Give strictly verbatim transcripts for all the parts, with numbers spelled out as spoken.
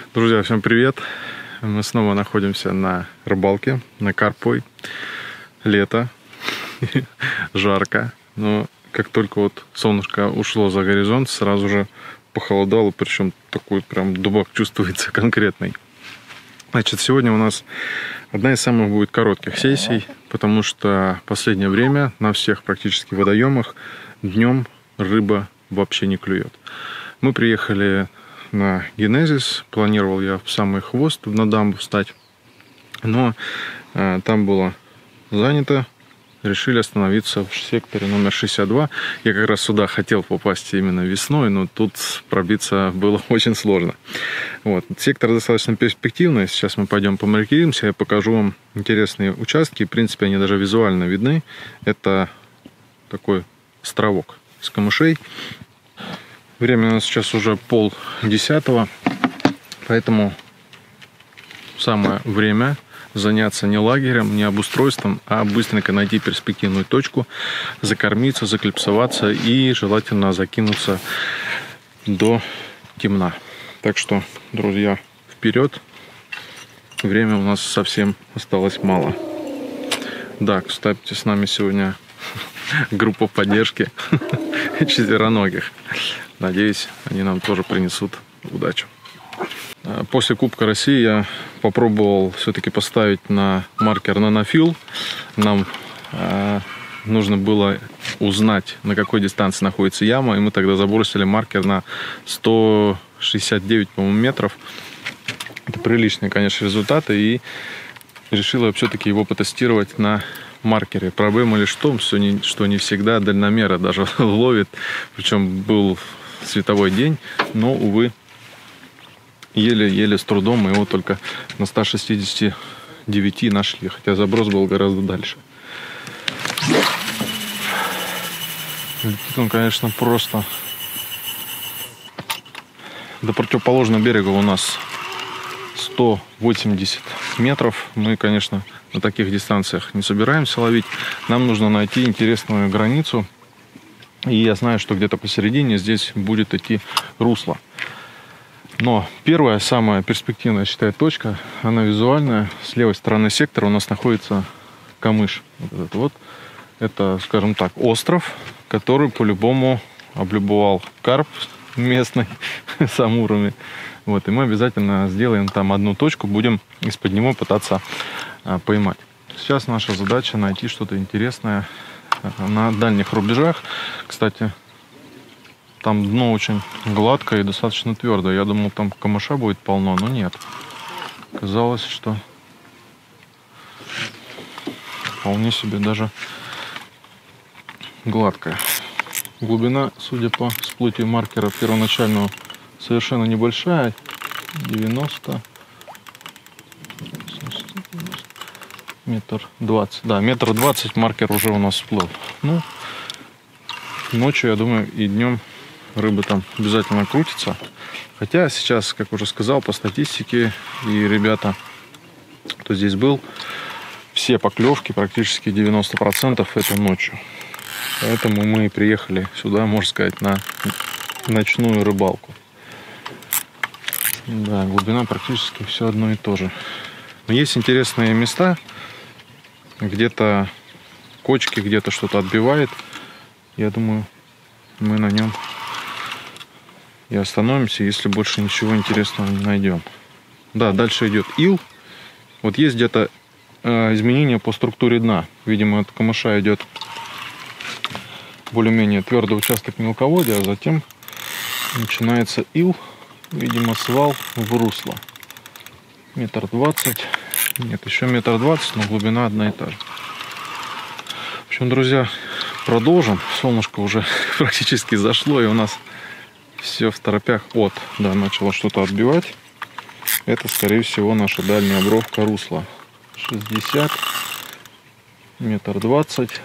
Друзья, всем привет! Мы снова находимся на рыбалке, на Карпой. Лето, жарко, но как только вот солнышко ушло за горизонт, сразу же похолодало, причем такой прям дубак чувствуется конкретный. Значит, сегодня у нас одна из самых будет коротких сессий, потому что в последнее время на всех практически водоемах днем рыба вообще не клюет. Мы приехали на Генезис, планировал я в самый хвост на дамбу встать, но э, там было занято, решили остановиться в секторе номер шестьдесят два. Я как раз сюда хотел попасть именно весной, но тут пробиться было очень сложно. Вот. Сектор достаточно перспективный, сейчас мы пойдем помаркиримся, я покажу вам интересные участки, в принципе они даже визуально видны. Это такой островок из камышей. Время у нас сейчас уже пол десятого, поэтому самое время заняться не лагерем, не обустройством, а быстренько найти перспективную точку, закормиться, заклипсоваться и желательно закинуться до темна. Так что, друзья, вперед! Время у нас совсем осталось мало. Да, кстати, с нами сегодня группа поддержки четвероногих. Надеюсь, они нам тоже принесут удачу. После Кубка России я попробовал все-таки поставить на маркер нанофил. Нам э, нужно было узнать, на какой дистанции находится яма, и мы тогда забросили маркер на сто шестьдесят девять, по-моему, метров. Это приличные, конечно, результаты, и решил я все-таки его потестировать на маркере. Проблема лишь в том, что не, что не всегда дальномера даже ловит, причем был световой день, но, увы, еле-еле с трудом мы его только на ста шестидесяти девяти нашли, хотя заброс был гораздо дальше. Летит он, конечно, просто. До противоположного берега у нас сто восемьдесят метров. Мы, конечно, на таких дистанциях не собираемся ловить. Нам нужно найти интересную границу. И я знаю, что где-то посередине здесь будет идти русло. Но первая, самая перспективная, считаю, точка, она визуальная. С левой стороны сектора у нас находится камыш. Вот этот вот. Это, скажем так, остров, который по-любому облюбовал карп местный с амурами. Вот, и мы обязательно сделаем там одну точку, будем из-под него пытаться а, поймать. Сейчас наша задача найти что-то интересное на дальних рубежах. Кстати, там дно очень гладкое и достаточно твердое. Я думал, там камыша будет полно, но нет. Казалось, что вполне себе даже гладкое. Глубина, судя по всплытию маркера первоначального, совершенно небольшая. девяносто метр двадцать. Да, метр двадцать маркер уже у нас всплыл. Ну, ночью, я думаю, и днем рыба там обязательно крутится. Хотя сейчас, как уже сказал, по статистике, и ребята, кто здесь был, все поклевки, практически девяносто процентов, это ночью. Поэтому мы и приехали сюда, можно сказать, на ночную рыбалку. Да, глубина практически все одно и то же. Но есть интересные места. Где-то кочки, где-то что-то отбивает. Я думаю, мы на нем и остановимся, если больше ничего интересного не найдем. Да, дальше идет ил. Вот есть где-то э, изменения по структуре дна. Видимо, от камыша идет более-менее твердый участок мелководья, а затем начинается ил. Видимо, свал в русло. Метр двадцать. Нет, еще метр двадцать, но глубина одна и та же. В общем, друзья, продолжим. Солнышко уже практически зашло, и у нас все в торопях. Вот, да, начало что-то отбивать. Это, скорее всего, наша дальняя бровка русла. шестьдесят, метр двадцать,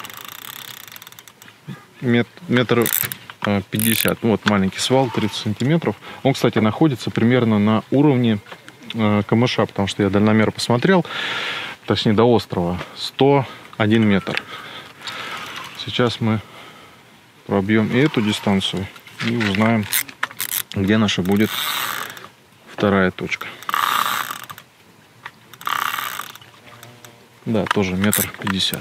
метр пятьдесят. Вот маленький свал, тридцать сантиметров. Он, кстати, находится примерно на уровне э, камыша, потому что я дальномер посмотрел, точнее до острова, сто один метр. Сейчас мы пробьем и эту дистанцию и узнаем, где наша будет вторая точка. Да, тоже метр пятьдесят.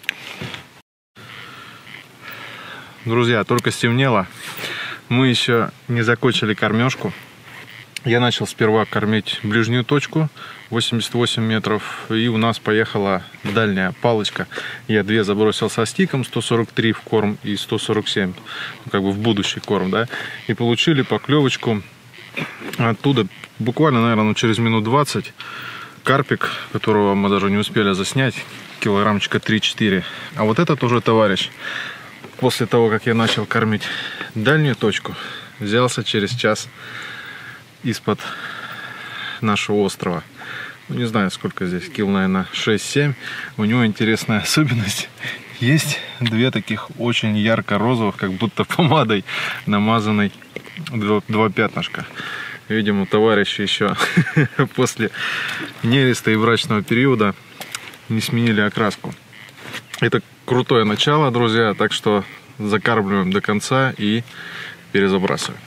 Друзья, только стемнело. Мы еще не закончили кормежку. Я начал сперва кормить ближнюю точку восемьдесят восемь метров, и у нас поехала дальняя палочка. Я две забросил со стиком, сто сорок три в корм и сто сорок семь, ну, как бы в будущий корм, да, и получили поклевочку оттуда буквально, наверное, ну, через минут двадцать. Карпик, которого мы даже не успели заснять, килограммчика три-четыре. А вот этот уже товарищ, после того, как я начал кормить дальнюю точку, взялся через час из-под нашего острова. Ну, не знаю, сколько здесь, кило, наверное, шесть-семь. У него интересная особенность. Есть две таких очень ярко-розовых, как будто помадой намазанной, два, два пятнышка. Видимо, товарищи еще после нереста и брачного периода не сменили окраску. Это крутое начало, друзья, так что закармливаем до конца и перезабрасываем.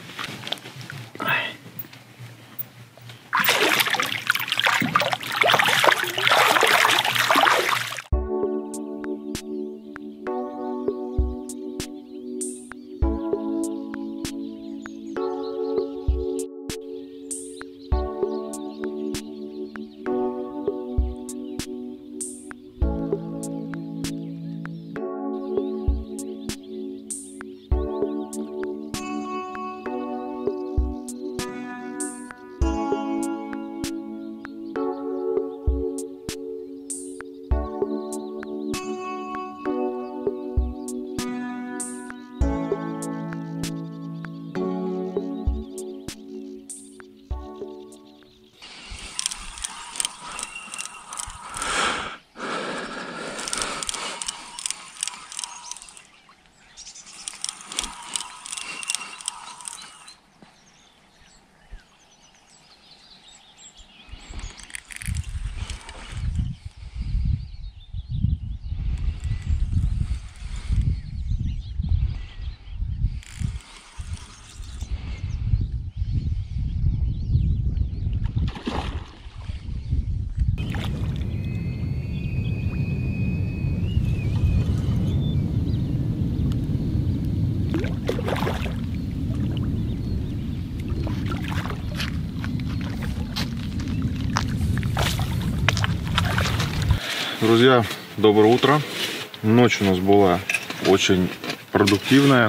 Друзья, доброе утро. Ночь у нас была очень продуктивная.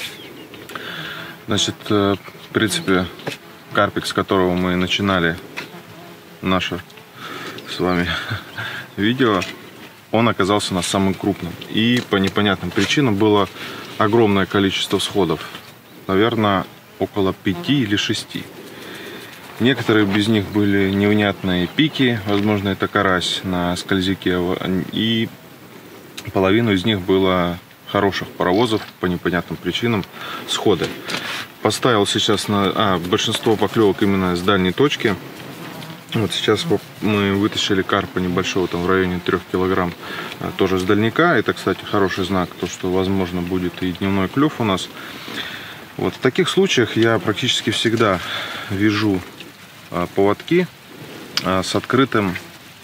Значит, в принципе, карпик, с которого мы начинали наше с вами видео, он оказался у нас самым крупным. И по непонятным причинам было огромное количество всходов. Наверное, около пяти или шести. Некоторые без них были невнятные пики, возможно, это карась на скользяке, и половину из них было хороших паровозов, по непонятным причинам, сходы. Поставил сейчас на а, большинство поклевок именно с дальней точки. Вот сейчас мы вытащили карпа небольшого, там в районе трёх килограмм, тоже с дальника. Это, кстати, хороший знак, то что, возможно, будет и дневной клев у нас. Вот в таких случаях я практически всегда вяжу поводки с открытым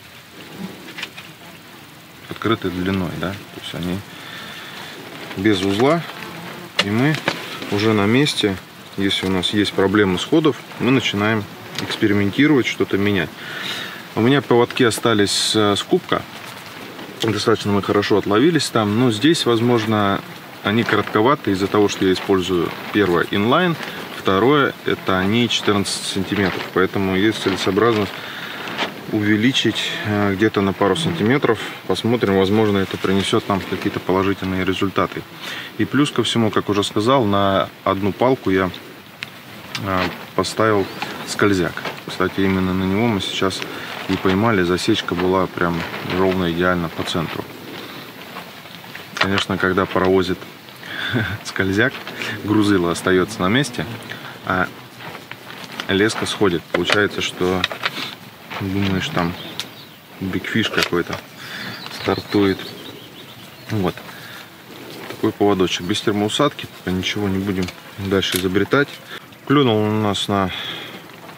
открытой длиной, да, то есть они без узла, и мы уже на месте, если у нас есть проблемы сходов, мы начинаем экспериментировать, что-то менять. У меня поводки остались с кубка, достаточно мы хорошо отловились там, но здесь, возможно, они коротковаты из-за того, что я использую, первое, инлайн, второе, это они четырнадцать сантиметров, поэтому есть целесообразность увеличить где-то на пару сантиметров. Посмотрим, возможно, это принесет нам какие-то положительные результаты. И плюс ко всему, как уже сказал, на одну палку я поставил скользяк. Кстати, именно на него мы сейчас и поймали. Засечка была прям ровно идеально по центру. Конечно, когда паровозит скользяк, грузило остается на месте, а леска сходит. Получается, что думаешь, там бигфиш какой-то стартует. Вот такой поводочек без термоусадки, пока ничего не будем дальше изобретать. Клюнул он у нас на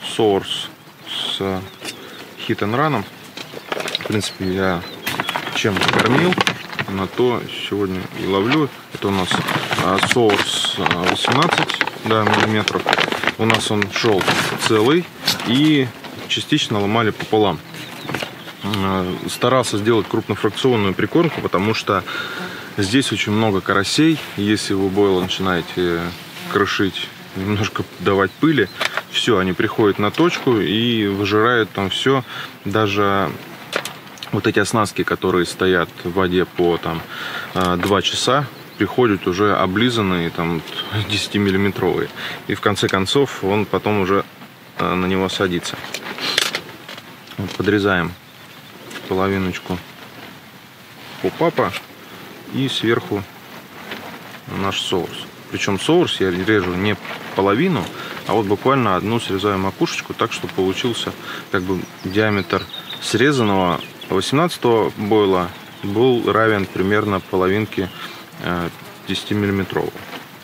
Source с Hit and Run. В принципе, я чем кормил, на то сегодня и ловлю. Это у нас Source восемнадцать, да, миллиметров. У нас он шел целый и частично ломали пополам. Старался сделать крупнофракционную прикормку, потому что здесь очень много карасей. Если вы бойл начинаете крошить, немножко давать пыли, все, они приходят на точку и выжирают там все. Даже вот эти оснастки, которые стоят в воде по там два часа, приходят уже облизанные, там десятимиллиметровые. И в конце концов он потом уже на него садится. Вот подрезаем половиночку попапа и сверху наш соус. Причем соус я режу не половину, а вот буквально одну срезаю макушечку, так что получился как бы диаметр срезанного восемнадцатого бойла был равен примерно половинке десятимиллиметрового.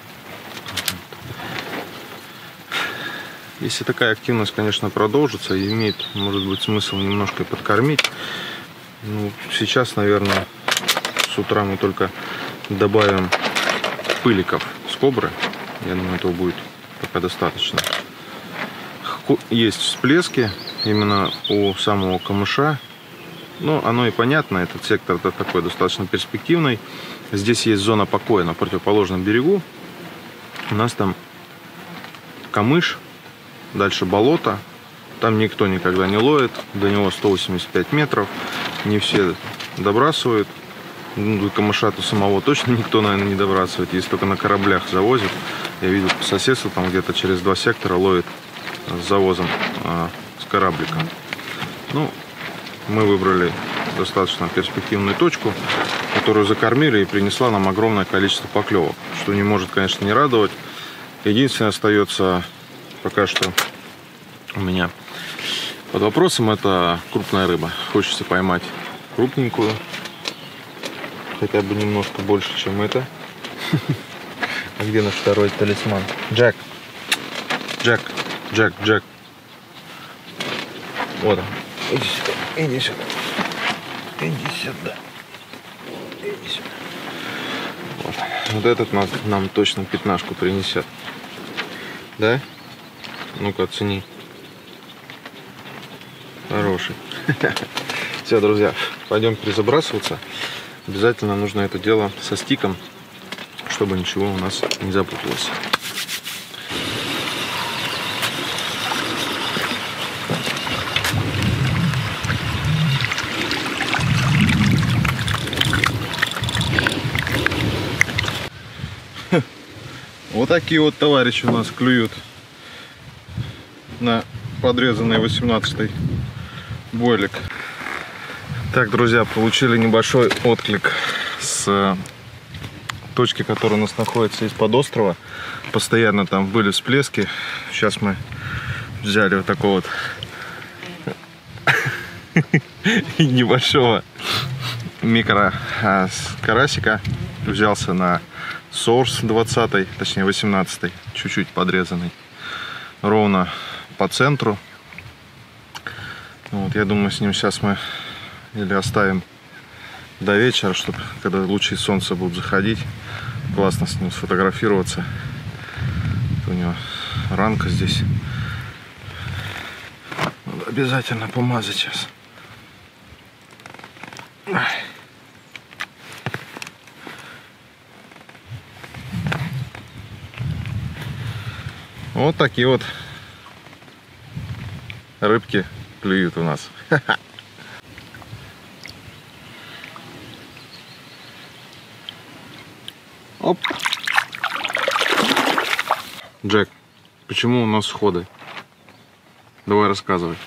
Если такая активность, конечно, продолжится, имеет, может быть, смысл немножко подкормить. Ну, сейчас, наверное, с утра мы только добавим пыликов с кобры. Я думаю, этого будет пока достаточно. Есть всплески именно у самого камыша. Ну, оно и понятно, этот сектор такой достаточно перспективный. Здесь есть зона покоя на противоположном берегу. У нас там камыш, дальше болото. Там никто никогда не ловит. До него сто восемьдесят пять метров. Не все добрасывают. До камыша-то самого точно никто, наверное, не добрасывает. Если только на кораблях завозят. Я видел по соседству, там где-то через два сектора ловит с завозом а, с кораблика. Ну, мы выбрали достаточно перспективную точку, которую закормили и принесла нам огромное количество поклевок. Что не может, конечно, не радовать. Единственное остается пока что у меня под вопросом — это крупная рыба. Хочется поймать крупненькую, хотя бы немножко больше, чем это. А где наш второй талисман? Джек. Джек. Джек. Джек. Вот он. Иди сюда. Иди сюда. Иди сюда. Иди сюда. Вот. Вот этот нам, нам точно пятнашку принесет. Да? Ну-ка, оцени. Хороший. Все, друзья, пойдем перезабрасываться. Обязательно нужно это дело со стиком, чтобы ничего у нас не запуталось. Вот такие вот товарищи у нас клюют на подрезанный восемнадцатый бойлик. Так, друзья, получили небольшой отклик с точки, которая у нас находится из-под острова. Постоянно там были всплески. Сейчас мы взяли вот такого вот небольшого микро карасика. Взялся на Source двадцать, точнее восемнадцать, чуть-чуть подрезанный, ровно по центру. Вот, я думаю, с ним сейчас мы или оставим до вечера, чтобы когда лучи солнца будут заходить, классно с ним сфотографироваться. У него ранка здесь. Надо обязательно помазать сейчас. Вот такие вот рыбки клюют у нас. Оп. Джек, почему у нас сходы? Давай рассказывай.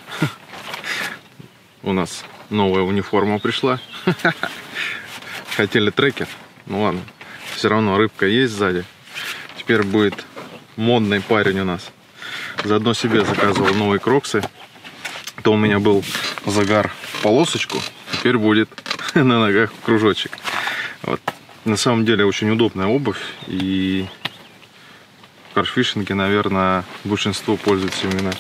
У нас новая униформа пришла. Хотели трекер. Ну ладно. Все равно рыбка есть сзади. Теперь будет модный парень у нас. Заодно себе заказывал новые кроксы. То у меня был загар в полосочку. Теперь будет на ногах кружочек. Вот. На самом деле очень удобная обувь. И в карфишинге, наверное, большинство пользуется именно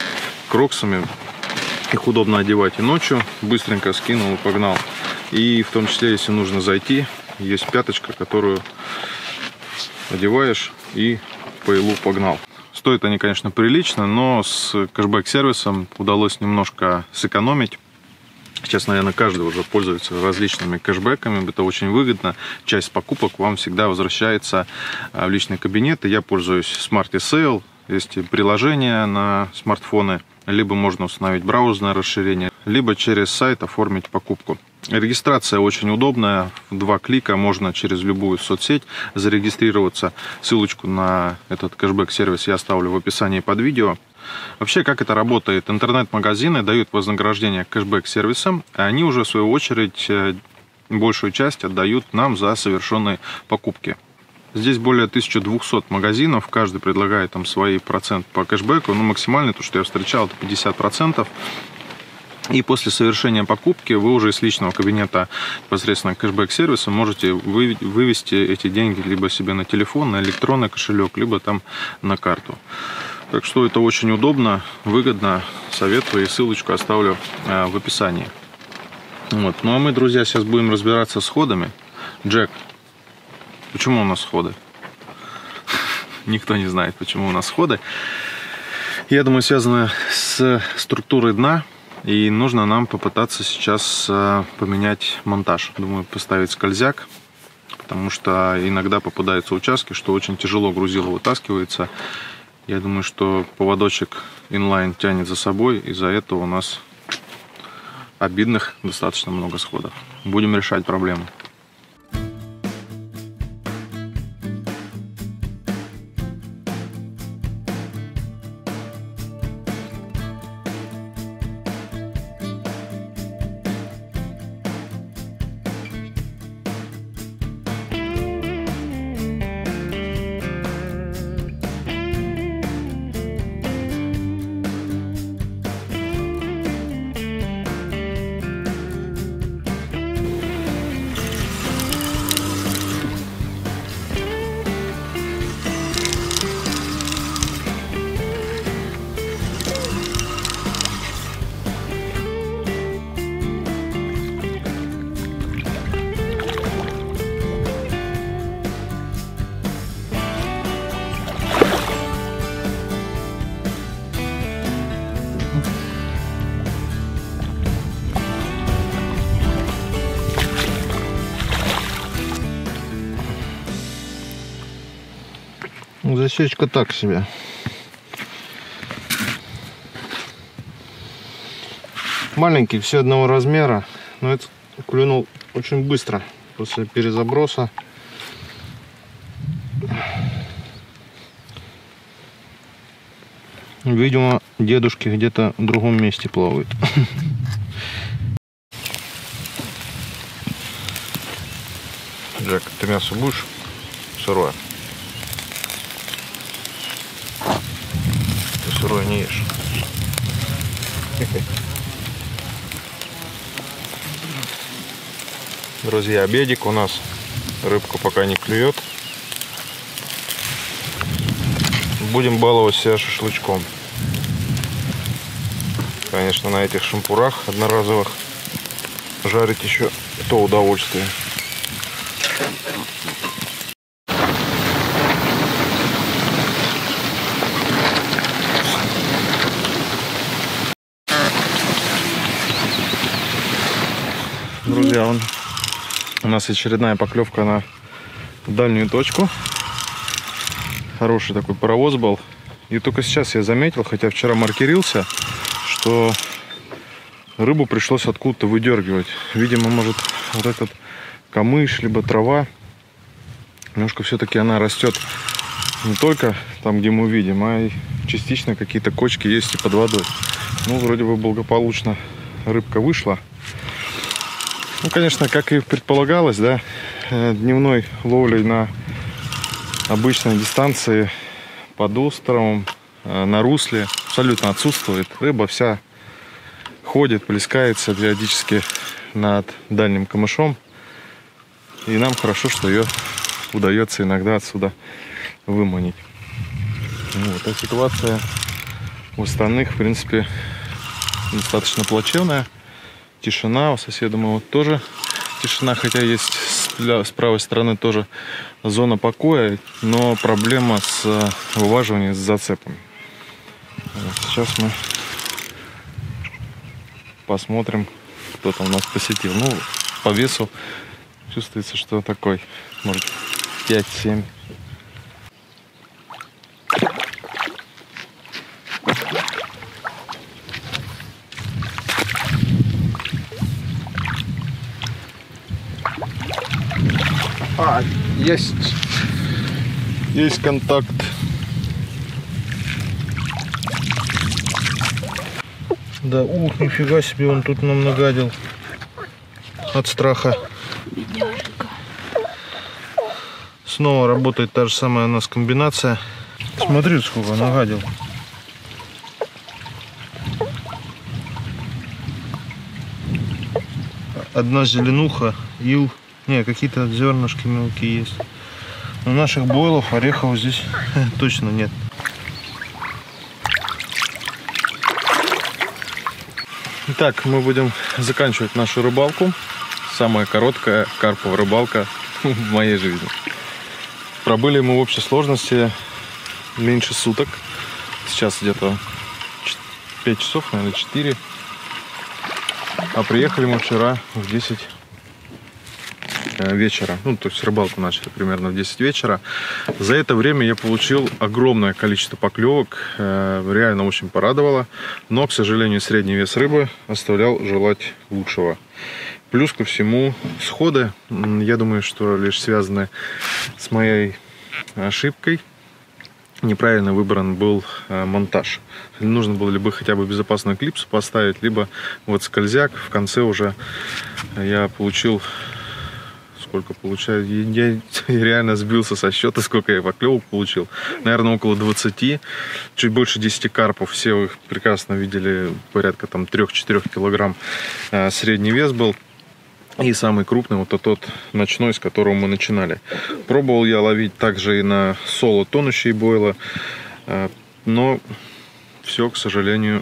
кроксами. Их удобно одевать и ночью, быстренько скинул и погнал. И в том числе, если нужно зайти, есть пяточка, которую одеваешь и по илу погнал. Стоят они, конечно, прилично, но с кэшбэк-сервисом удалось немножко сэкономить. Сейчас, наверное, каждый уже пользуется различными кэшбэками. Это очень выгодно. Часть покупок вам всегда возвращается в личный кабинет. И я пользуюсь SmartySale. Есть приложение на смартфоны. Либо можно установить браузерное расширение, либо через сайт оформить покупку. Регистрация очень удобная. В два клика можно через любую соцсеть зарегистрироваться. Ссылочку на этот кэшбэк-сервис я оставлю в описании под видео. Вообще, как это работает? Интернет-магазины дают вознаграждение кэшбэк-сервисам, а они уже, в свою очередь, большую часть отдают нам за совершенные покупки. Здесь более тысячи двухсот магазинов, каждый предлагает там свои проценты по кэшбэку, но максимальный, то, что я встречал, это пятьдесят процентов. И после совершения покупки вы уже из личного кабинета непосредственно кэшбэк-сервиса можете вывести эти деньги либо себе на телефон, на электронный кошелек, либо там на карту. Так что это очень удобно, выгодно, советую, и ссылочку оставлю в описании. Вот. Ну а мы, друзья, сейчас будем разбираться с ходами. Джек, почему у нас ходы? Никто не знает, почему у нас ходы. Я думаю, связано с структурой дна. И нужно нам попытаться сейчас поменять монтаж. Думаю, поставить скользяк. Потому что иногда попадаются участки, что очень тяжело грузило вытаскивается. Я думаю, что поводочек инлайн тянет за собой. Из-за этого у нас обидных достаточно много сходов. Будем решать проблему. Засечка так себе. Маленький, все одного размера, но это клюнул очень быстро после перезаброса. Видимо, дедушки где-то в другом месте плавают. Джек, ты мясо будешь сырое? Ты сырое не ешь. Друзья, обедик у нас. Рыбка пока не клюет. Будем баловать себя шашлычком. Конечно, на этих шампурах одноразовых жарить еще то удовольствие. Друзья, он, у нас очередная поклевка на дальнюю точку. Хороший такой паровоз был. И только сейчас я заметил, хотя вчера маркерился, что рыбу пришлось откуда-то выдергивать. Видимо, может, вот этот камыш, либо трава. Немножко все-таки она растет не только там, где мы видим, а и частично какие-то кочки есть и под водой. Ну, вроде бы благополучно рыбка вышла. Ну, конечно, как и предполагалось, да, дневной ловлей на обычной дистанции под островом, на русле абсолютно отсутствует. Рыба вся ходит, плескается периодически над дальним камышом. И нам хорошо, что ее удается иногда отсюда выманить. Вот, а ситуация У остальных, в принципе, достаточно плачевная. Тишина, у соседа моего тоже тишина, хотя есть с, с правой стороны тоже зона покоя, но проблема с вываживанием, с зацепами. Вот, сейчас мы посмотрим, кто там нас посетил. Ну, по весу чувствуется, что такой, может, пять-семь. А, есть, есть контакт. Да, ух, нифига себе, он тут нам нагадил от страха. Бедняженька. Снова работает та же самая у нас комбинация. Смотри, сколько нагадил. Одна зеленуха, ил. Не, какие-то зернышки мелкие есть. У наших бойлов, орехов здесь точно нет. Итак, мы будем заканчивать нашу рыбалку. Самая короткая карповая рыбалка в моей жизни. Пробыли мы в общей сложности меньше суток. Сейчас где-то пять часов, наверное, четыре. А приехали мы вчера в десять вечера. Ну, то есть рыбалку начали примерно в десять вечера. За это время я получил огромное количество поклевок. Реально очень порадовало. Но, к сожалению, средний вес рыбы оставлял желать лучшего. Плюс ко всему, сходы, я думаю, что лишь связаны с моей ошибкой. Неправильно выбран был монтаж. Нужно было либо хотя бы безопасную клипсу поставить, либо вот скользяк. В конце уже я получил... Сколько получаю? Я реально сбился со счета, сколько я поклевок получил. Наверное, около двадцати, чуть больше десяти карпов. Все вы их прекрасно видели, порядка там трёх-четырёх килограмм средний вес был. И самый крупный вот тот ночной, с которого мы начинали. Пробовал я ловить также и на соло тонущие бойла, но все, к сожалению,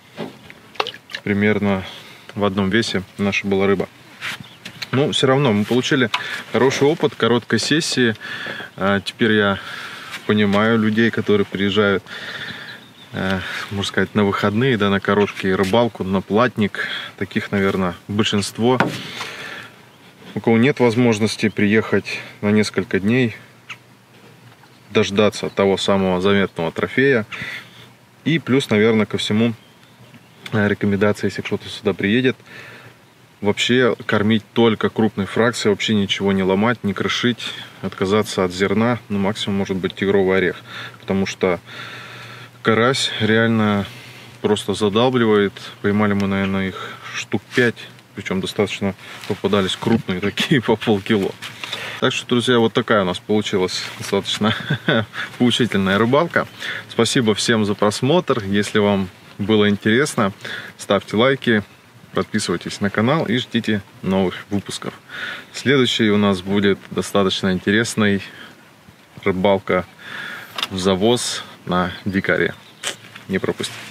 примерно в одном весе наша была рыба. Но все равно мы получили хороший опыт короткой сессии. Теперь я понимаю людей, которые приезжают, можно сказать, на выходные, да, на короткие рыбалку, на платник. Таких, наверное, большинство. У кого нет возможности приехать на несколько дней, дождаться того самого заветного трофея. И плюс, наверное, ко всему рекомендация, если кто-то сюда приедет, вообще кормить только крупной фракцией, вообще ничего не ломать, не крошить, отказаться от зерна, ну максимум может быть тигровый орех, потому что карась реально просто задалбливает. Поймали мы, наверное, их штук пять, причем достаточно попадались крупные такие по полкило. Так что, друзья, вот такая у нас получилась достаточно поучительная рыбалка. Спасибо всем за просмотр. Если вам было интересно, ставьте лайки. Подписывайтесь на канал и ждите новых выпусков. Следующий у нас будет достаточно интересный рыбалка в завоз на дикаре. Не пропустите.